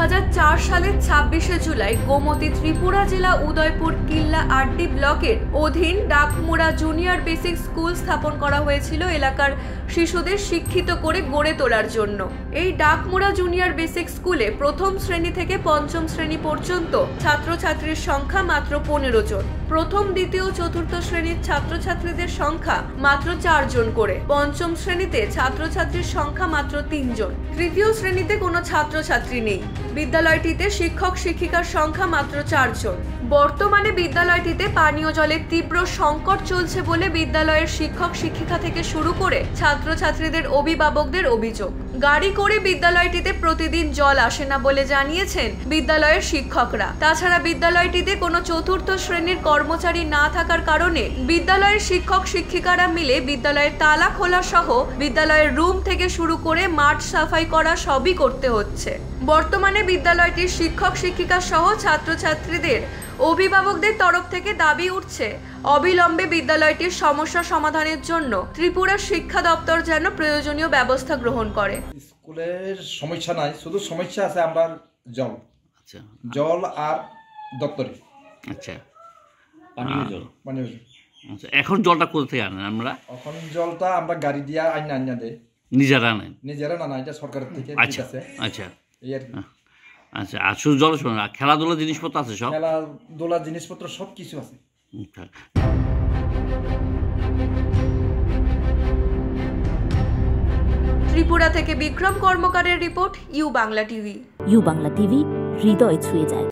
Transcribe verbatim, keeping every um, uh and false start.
হাজার চার সালের ছাব্বিশে জুলাই গোমতী ত্রিপুরা জেলা উদয়পুর কিল্লা আরডি ব্লকের অধীন ডাকমুড়া জুনিয়র বেসিক স্কুল স্থাপন করা হয়েছিল এলাকার শিশুদের শিক্ষিত করে গড়ে তোলার জন্য। এই ডাকমুড়া জুনিয়র বেসিক স্কুলে প্রথম শ্রেণী থেকে পঞ্চম শ্রেণী পর্যন্ত ছাত্রছাত্রীর সংখ্যা মাত্র পনেরো জন। প্রথম দ্বিতীয় চতুর্থ শ্রেণীর ছাত্রছাত্রীদের সংখ্যা মাত্র চার জন করে। পঞ্চম শ্রেণীতে ছাত্রছাত্রীর সংখ্যা মাত্র তিনজন। তৃতীয় শ্রেণীতে কোনো ছাত্রছাত্রী নেই। বিদ্যালয়টিতে শিক্ষক শিক্ষিকার সংখ্যা মাত্র চারজন। বর্তমানে বিদ্যালয়টিতে পানীয় জলের তীব্র সংকট চলছে বলে বিদ্যালয়ের শিক্ষক শিক্ষিকা থেকে শুরু করে ছাত্রছাত্রীদের অভিভাবকদের অভিযোগ। গাড়ি করে বিদ্যালয়টিতে প্রতিদিন জল আসে না বলে জানিয়েছেন বিদ্যালয়ের শিক্ষকরা। তাছাড়া বিদ্যালয়টিতে কোনো চতুর্থ শ্রেণীর কর্মচারী না থাকার কারণে বিদ্যালয়ের শিক্ষক শিক্ষিকারা মিলে বিদ্যালয়ের তালা খোলা সহ বিদ্যালয়ের রুম থেকে শুরু করে মাঠ সাফাই করা সবই করতে হচ্ছে। বর্তমানে বিদ্যালয়টির শিক্ষক শিক্ষিকা সহ ছাত্রছাত্রীদের অভিভাবকদের তরফ থেকে দাবি উঠছে অবিলম্বে বিদ্যালয়টির সমস্যা সমাধানের জন্য ত্রিপুরা শিক্ষা দপ্তর যেন প্রয়োজনীয় ব্যবস্থা গ্রহণ করে। স্কুলের সমস্যা নাই, শুধু সমস্যা আছে আমরা জল। আচ্ছা, জল আর দপ্তরে। আচ্ছা, পানীয় জল। পানীয় জল। আচ্ছা, এখন জলটা কোথা থেকে আনেন আমরা? এখন জলটা আমরা গাড়ি দিয়ে আইনা আইনা দেয়। নিজেরা আনেন? নিজেরা না, না, এটা সরকারের থেকে। আচ্ছা আচ্ছা এই আর কি। আচ্ছা, আর শুধু জল শোনা, খেলাধুলা জিনিসপত্র আছে? সব খেলাধুলা জিনিসপত্র সব কিছু আছে। ত্রিপুরা থেকে বিক্রম কর্মকারের report, U Bangla TV. U Bangla TV, হৃদয় ছুঁয়ে যায়।